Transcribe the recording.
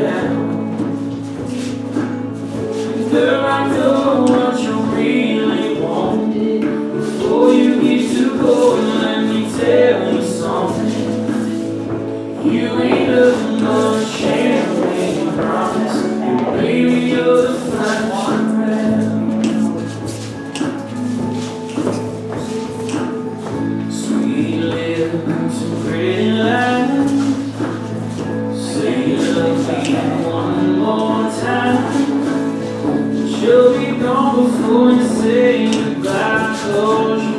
down. Girl, I know what you really want. Before you get to go, let me tell you something. You ain't nothing but a champagne promise, and baby, you're the flash and red. Sweet lips and pretty lies, say you love me one more time. She'll be gone before you say goodbye, 'cause